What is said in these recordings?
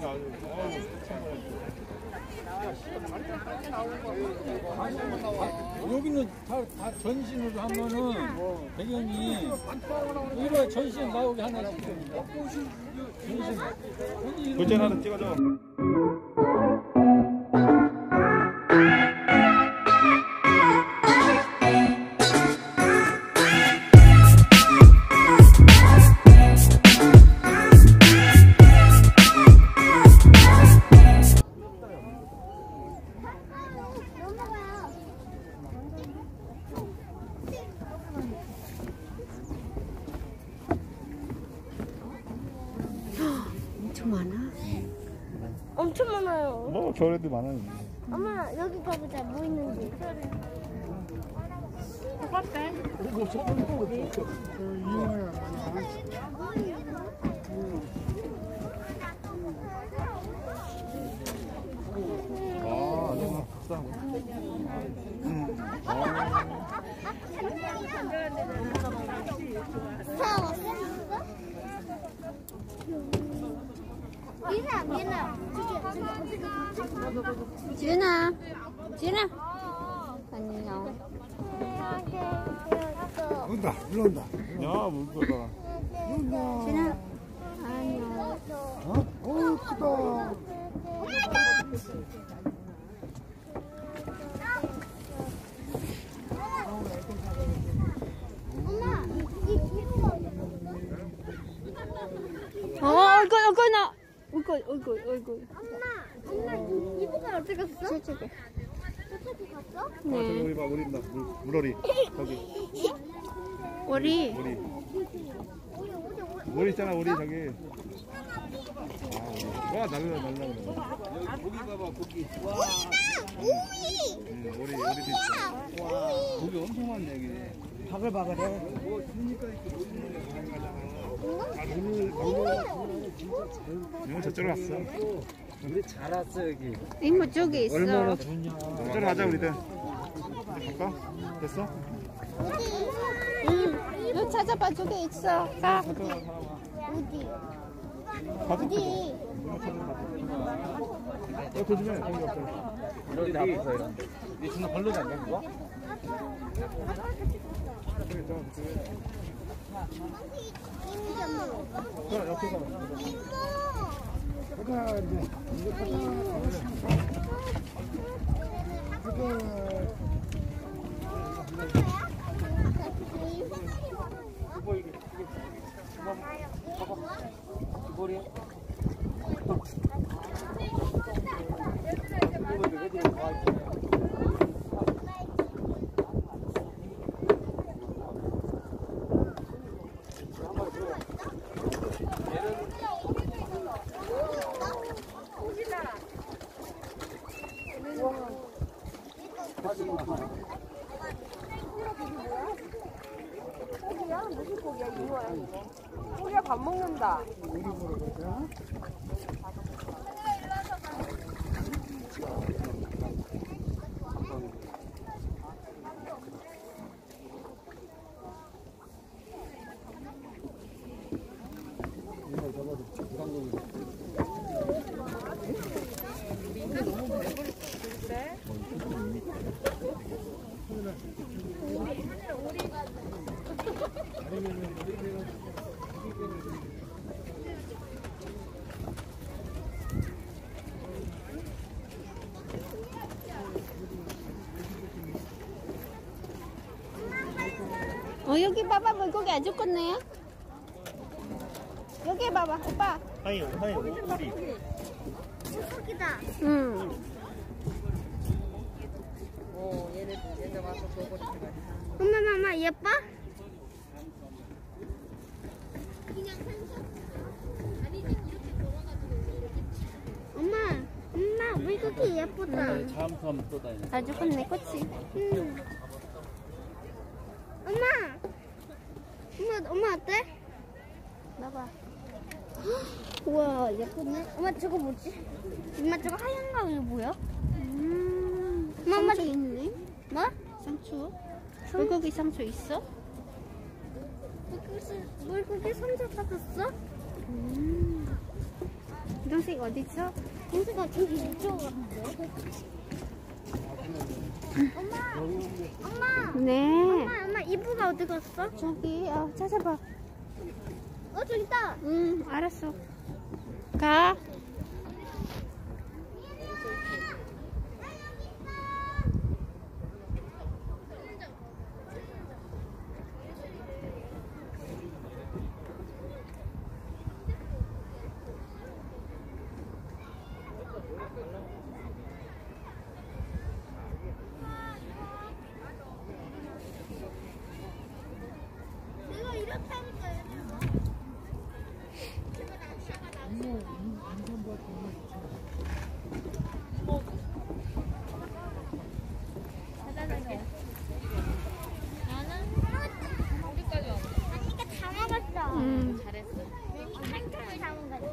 여기는 다 전신으로 하면은 배경이 이거 전신 나오게 하나씩 전신 도전 하나 찍어줘. 엄청 많아. 엄청 많아요. 뭐 겨울에도 많아요. 엄마 여기 가보자. 뭐 있는지. 지은아, 지은아, 안녕. 온다 올라온다 야, 물고가. 지은아, 안녕. 어 크다 얼굴 나. 얼굴. 엄마, 이모가 어디 갔어? 저쪽에. 저기 갔어? 네. 저기 봐, 우리 있다. 물놀이. 저기. 우리. 물 있잖아, 우리 저기. 와, 날라. 고기 봐봐 고기 오이! 우리 있어. 고기 엄청 많네 여기 바글바글해 뭐 주니까 이거 저쪽으로 왔어. 우리 잘 왔어 여기 이모 쪽에 있어. 얼마나 좋냐 저쪽으로 가자, 우리들. 갈까? 됐어? 너 찾아봐. 저기 있어. 가. 어디? 어디? 조심해. 이런 데 앞에서 이런 이 존나 걸르지 않냐 그거? 옆에 가. 머리야? 고기야? 무슨 고기야? 이거야. 고기야 밥 먹는다. 여기 봐봐. 물고기 아주 컸네. 여기 봐봐. 오빠. 하이, 우리. 물고기다. 응. 엄마 예뻐? 엄마 물고기 예쁘다. 잠수하면 또 다니네 아주 컸네. 그치? 엄마 어때? 봐봐. 우와 예쁘네. 엄마 저거 뭐지? 엄마 저거 하얀 거 이거 뭐야? 엄마 상추 있네. 뭐? 상추. 물고기 상추 있어? 물고기 손잡 받았어? 동생 어디 있어? 동생아 저기 이쪽 같은데? 엄마! 네. 엄마 이브가 어디 갔어? 저기 찾아봐. 저기 있다. 응, 알았어. 가. 내가 이렇게 하니까 언니가 다 먹었어. 잘했어. 한 통을 다 먹었어.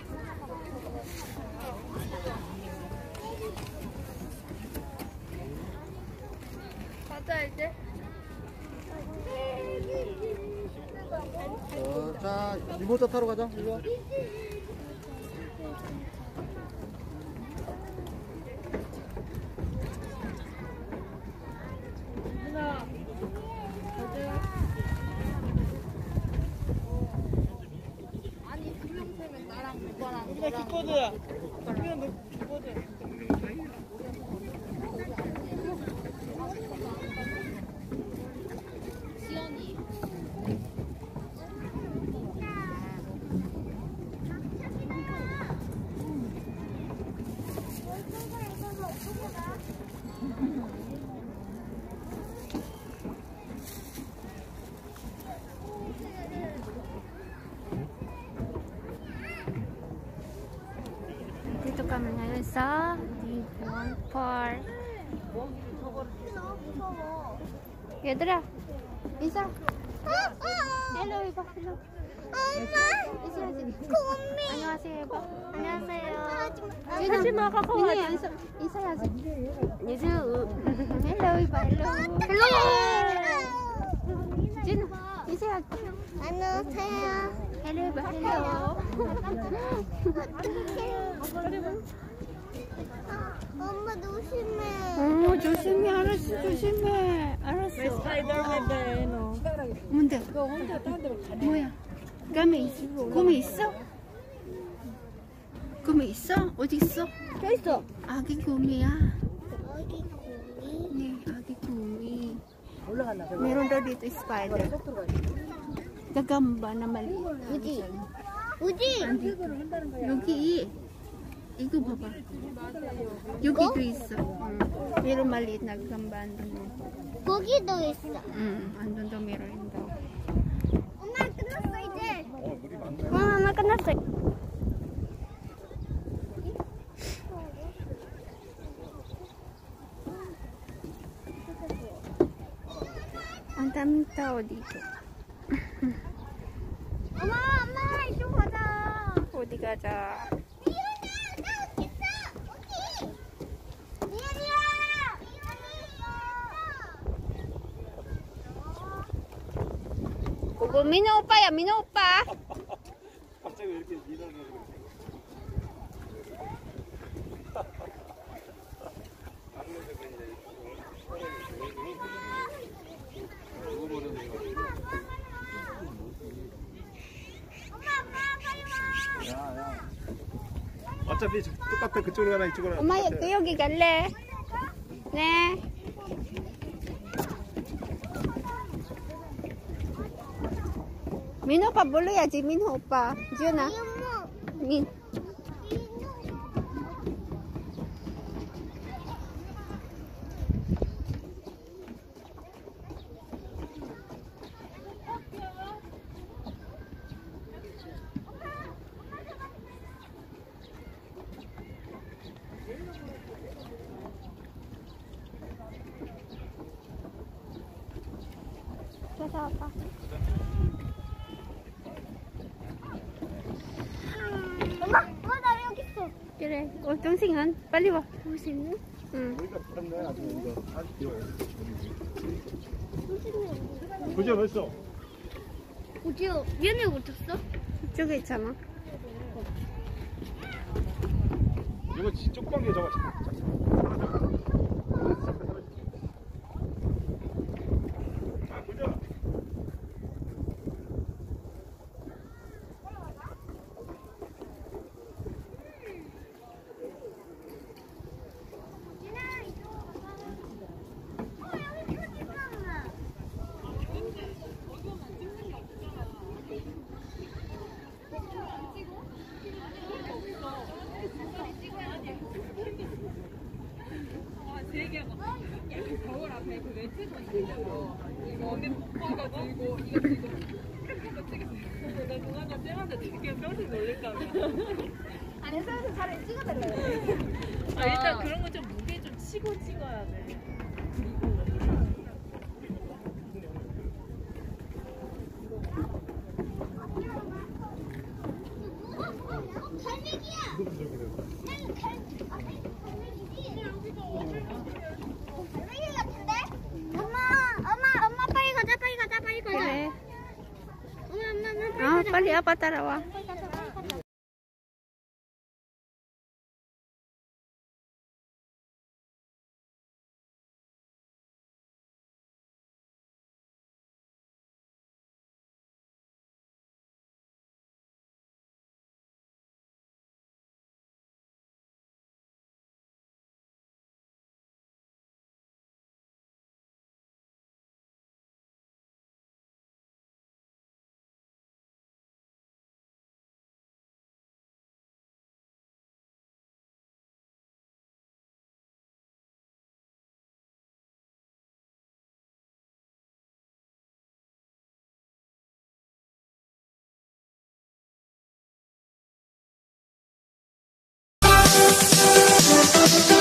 가자 이제. 자, 유모차 타러 가자. 이리 와. 우리가 킥보드. 그냥 너 킥보드. Dito kami ngayon sa Devon Park. 얘들아, 인사. 헬로 해봐, 헬로. 인사하지. 안녕하세요 해봐. 안녕하세요. 하지마, 인사해야지. 안녕하세요. 헬로 해봐, 헬로. 진우, 인사해야지. 안녕하세요. 헬로 해봐, 헬로. 엄마 조심해. 조심해, 알았어, 조심해. 알았어. 스파이더맨 돼, 너. 뭔데? 너 혼자 딴 데로 가네. 뭐야? 곰이 있어? 곰이 있어? 어디 있어? 저기 있어. 아기 곰이야. 여기 고기. 네, 아기 곰이. 올라갔나? Meron daw dito spider. Gagamba na maliit. 우지. 우지. 여기. 이거 봐봐. 여기도 있어. meron maliit na gagamba. andun. 거기도 있어. andun daw meron daw. 엄마 끝났어 이제. 엄마 끝났어. Ang daming tao dito. 엄마 이쪽 가자. 어디 가자. 오고 민호 오빠야, 민호 오빠. 갑자기 왜 이렇게 밀어내는 거야? 어차피 똑같아. 그쪽으로 가나 이쪽으로 가나 엄마 똑같아. 여기 갈래? 네. 민호 오빠 불러야지, 민호 오빠. 지연아. 민. 가자, 오빠. 엄마 나 여기 있어. 그래. 동생은 빨리 와. 무슨? 응. 여기가 붙었네. 아주 이거 아주 귀여워. 그죠 벌써? 어디요? 얘네 못 쳤어? 이쪽에 있잖아. 이거 쪽방에 저거. 보자. 거울 앞에 그 렌즈도 있잖아. 이거 어디 오빠가 들고 이거 지금 이렇게 찍었어요. 나 누나가 쌤한테 되게 깜짝 놀랄까 봐. 아니 선생님 차라리 찍어달래요. 아, 일단 그런 거 좀 무게 좀 치고 찍어야 돼. 엄마 빨리 가자 빨리 가자 빨리 가자. 그래. 엄마 아 빨리 아빠 따라와. 빨리 가자 빨리 가자. We'll be right back.